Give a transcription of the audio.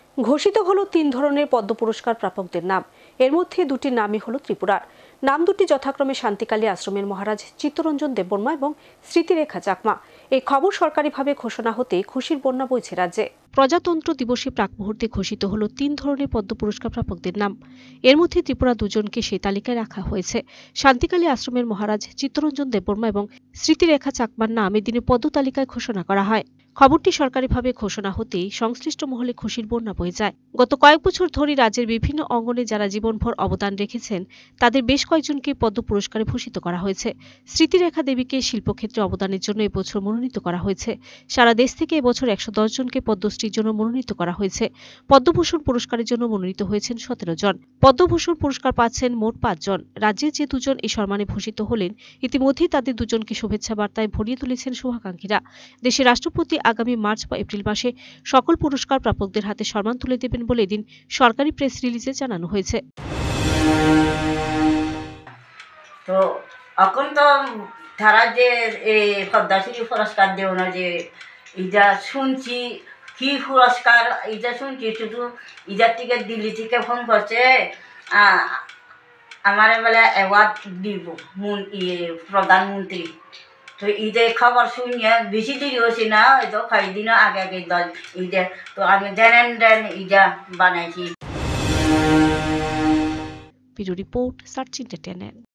ঘোষিত হলো 3 ধরনের পদ্ম পুরস্কার প্রাপকদের নাম। এর মধ্যে দুটি নামই হলো ত্রিপুরার। নাম দুটি যথাক্রমে শান্তিকালী আশ্রমের মহারাজ চিত্তরঞ্জন দেববর্মা এবং স্মৃতিরেখা চাকমা। এই খবর সরকারিভাবে ঘোষণা হতে খুশির বন্যা বইছে রাজ্যে। প্রজাতন্ত্র দিবসে প্রাক মুহূর্তে ঘোষিত হলো 3 ধরনের পদ্ম পুরস্কার প্রাপকদের নাম। এর মধ্যে ত্রিপুরা দুজনকে সেই তালিকায় রাখা হয়েছে। শান্তিকালী আশ্রমের মহারাজ চিত্তরঞ্জন দেববর্মা এবং স্মৃতিরেখা চাকমার নাম এদিনে পদ্ম তালিকায় ঘোষণা করা হয়। খবরটি সরকারিভাবে ঘোষণা হতেই সংশ্লিষ্ট মহলে খুশির বন্যা বয়ে যায়। গত কয়েক বছর ধরে রাজ্যের বিভিন্ন অঙ্গনে যারা জীবনভর অবদান রেখেছেন তাদের বেশ কয়েকজনকে পদ্ম পুরস্কারে ভূষিত করা হয়েছে। স্মৃতিরেখা দেবীকে শিল্পক্ষেত্রে অবদানের জন্য এবছর মনোনীত করা হয়েছে। সারা দেশ থেকে এবছর 110 জনকে পদ্মশ্রীর জন্য মনোনীত করা হয়েছে। পদ্মভূষণ পুরস্কারের জন্য মনোনীত হয়েছেন 17 জন। পদ্মভূষণ পুরস্কার পাচ্ছেন মোট 5 জন। রাজ্যের যে দুজন এই সম্মানে ভূষিত হলেন ইতিমধ্যেই তাদের দুজনকে শুভেচ্ছা বার্তায় ভরিয়ে তুলেছেন শুভাকাঙ্ক্ষীরা। দেশের রাষ্ট্রপতি আগামী মার্চ বা এপ্রিল মাসে সকল পুরস্কার প্রাপকদের হাতে সম্মান তুলে দেবেন বলে এদিন সরকারি প্রেস রিলিজে জানানো হয়েছে। তো এখন তো তারা যে এই পদ্মশ্রী পুরস্কার দেও না যে ইটা শুনছি কি পুরস্কার ইটা শুনছি শুধু ইটার থেকে দিল্লি থেকে ফোন করছে আমার বেলা অ্যাওয়ার্ড দিব প্রধানমন্ত্রী। তো ঈদের খবর শুনিয়ে বেশি দেরি হয়েছে না, হয়তো কয়েকদিনও আগে আগে ঈদে তো আমি দেন ঈদা বানাইছি। Bureau report, search entertainment.